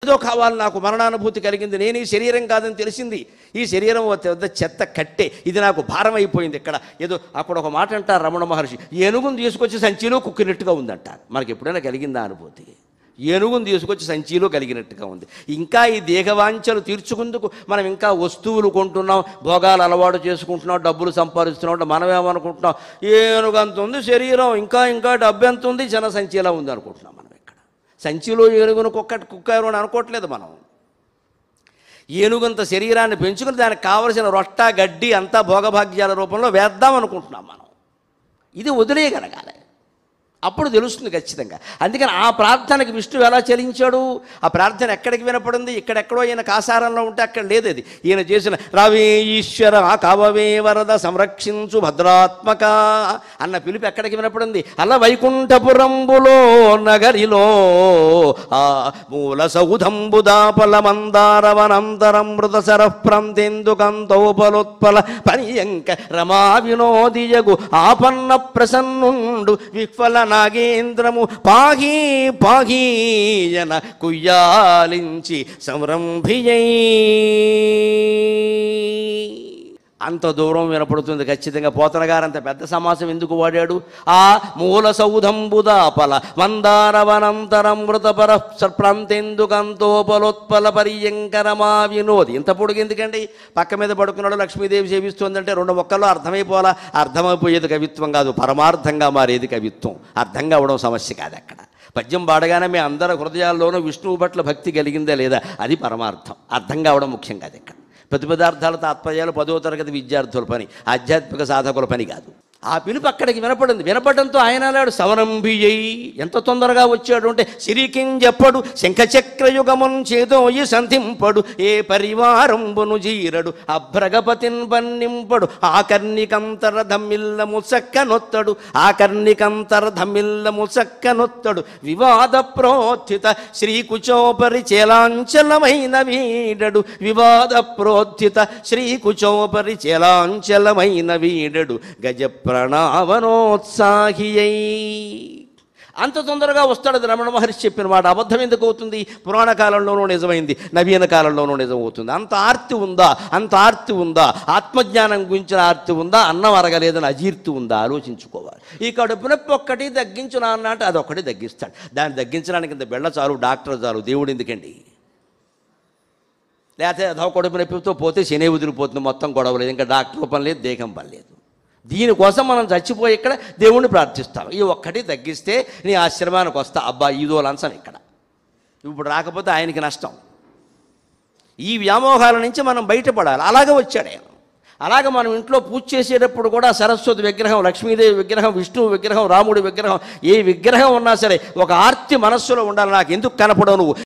ఏదో కావాలి, నాకు మరణానుభూతి కలిగింది, నేను ఈ శరీరం కాదని తెలిసింది, ఈ శరీరం వద్ద చెత్త కట్టే, ఇది నాకు భారం అయిపోయింది. ఇక్కడ ఏదో అప్పుడు ఒక మాట అంటారు రమణ మహర్షి, ఏనుగును తీసుకొచ్చి సంచిలో కుక్కినట్టుగా ఉందంటారు. మనకి ఎప్పుడైనా కలిగిందా అనుభూతి? ఏనుగును తీసుకొచ్చి సంచిలో కలిగినట్టుగా ఉంది. ఇంకా ఈ దేహవాంఛలు తీర్చుకుందుకు మనం ఇంకా వస్తువులు కొంటున్నాం, భోగాలు అలవాటు చేసుకుంటున్నాం, డబ్బులు సంపాదిస్తున్నాం. మనం ఏమనుకుంటున్నాం, ఏనుగు అంత ఉంది శరీరం, ఇంకా డబ్బు ఎంత ఉంది, జన సంచిలా ఉంది అనుకుంటున్నాం. మనం ఇక్కడ సంచిలో ఏనుగును కుక్కారు అని అనుకోవట్లేదు. మనం ఏనుగంత శరీరాన్ని పెంచుకుని దానికి కావలసిన రొట్ట గడ్డి అంతా భోగభాగ్యాల రూపంలో వేద్దాం అనుకుంటున్నాం మనం. ఇది వదిలేయగలగాలి, అప్పుడు తెలుస్తుంది ఖచ్చితంగా. అందుకని ఆ ప్రార్థనకి విష్ణువు ఎలా చలించాడు? ఆ ప్రార్థన ఎక్కడికి వినపడింది? ఇక్కడెక్కడో ఈయన కాసారంలో ఉంటే అక్కడ లేదు. అది ఈయన చేసిన రావే ఈశ్వర కావవే వరద సంరక్షించు భద్రాత్మక అన్న పిలుపు ఎక్కడికి వినపడింది? అలా వైకుంఠపురంబులో నగరిలో ఆ మూల సౌధంబుదాపల మందారవనంతరమృత సరఃప్రంతెందుకంతోపలోత్పల పనియంక రమా వినోదియగు ఆపన్న ప్రసన్నుండు విఫల నాగేంద్రము పాహీ పాహీయన కుయ్యాలించి సంరంభియై. అంత దూరం వినపడుతుంది ఖచ్చితంగా. పోతన గారు అంత పెద్ద సమాసం ఎందుకు వాడాడు? ఆ మూల సౌధంబుదాపల మందారవనంతరమృత ప్రాంతెందుకంతోపలోత్పల పర్యంకరమా వినోది. ఇంత పొడుగు ఎందుకండి? పక్క మీద పడుకున్నాడు, లక్ష్మీదేవి సేవిస్తుందంటే రెండు మొక్కల్లో అర్థమైపోవాలా? అర్థమైపోయేది కవిత్వం కాదు, పరమార్థంగా మారేది కవిత్వం. అర్థం కావడం సమస్య కాదు. అక్కడ పద్యం పాడగానే మీ అందరి హృదయాల్లోనూ విష్ణువు పట్ల భక్తి కలిగిందా లేదా, అది పరమార్థం. అర్థం కావడం ముఖ్యం కాదు. ఇక్కడ ప్రతిపదార్థాల తాత్పర్యాలు 10వ తరగతి విద్యార్థుల పని, ఆధ్యాత్మిక సాధకుల పని కాదు. ఆ పిలుపు అక్కడికి వినపడింది. వినపడంతో ఆయన అన్నాడు సవరంభియ్యై. ఎంత తొందరగా వచ్చాడు అంటే సిరికింజెప్పడు శంఖచక్రయుగమున్ చేదోయి సంధింపడు ఏ పరివారంబును జీరడు అభ్రగపతిన్ పన్నింపడు ఆకర్ణికంతర ధమ్మిల్లము చక్కనొత్తడు ఆకర్ణికంతర ధమ్మిల్లము చక్కనొత్తడు వివాద ప్రోత్థిత శ్రీకుచోపరి చేలాంచలమైన వీడడు వివాద ప్రోత్థిత శ్రీకుచోపరి చేలాంచలమైన వీడడు గజ ప్రణావనోత్సాహియై. అంత తొందరగా వస్తాడు. అది రమణ మహర్షి చెప్పిన మాట. అబద్ధం ఎందుకు అవుతుంది? పురాణ కాలంలోనూ నిజమైంది, నవీన కాలంలోనూ నిజం అవుతుంది. అంత ఆర్తి ఉందా? అంత ఆర్తి ఉందా? ఆత్మజ్ఞానం గురించిన ఆర్తి ఉందా? అన్నం అరగలేదని అజీర్తి ఉందా? ఆలోచించుకోవాలి. ఈ కడుపు నొప్పి ఒక్కటి తగ్గించు నాన్న అంటే అదొక్కటి తగ్గిస్తాడు. దాన్ని తగ్గించడానికి ఇంత బెళ్ళ చాలు, డాక్టర్ చాలు, దేవుడు ఎందుకండి? లేకపోతే అదో కడుపు నొప్పితో పోతే శనే వదిలిపోతుంది, మొత్తం గొడవ లేదు, ఇంకా డాక్టర్ పని లేదు, దేహం పని లేదు. దీనికోసం మనం చచ్చిపోయి ఇక్కడ దేవుణ్ణి ప్రార్థిస్తాం. ఈ ఒక్కటి తగ్గిస్తే నీ ఆశ్రమానికి వస్తా. అబ్బా ఇదో లంచం ఇక్కడ. ఇప్పుడు రాకపోతే ఆయనకి నష్టం. ఈ వ్యామోహాల నుంచి మనం బయటపడాలి. అలాగే వచ్చాడు ఆయన. అలాగే మనం ఇంట్లో పూజ చేసేటప్పుడు కూడా సరస్వతి విగ్రహం, లక్ష్మీదేవి విగ్రహం, విష్ణువు విగ్రహం, రాముడి విగ్రహం, ఏ విగ్రహం ఉన్నా సరే ఒక ఆర్తి మనస్సులో ఉండాలి. నాకు ఎందుకు కనపడవు నువ్వు?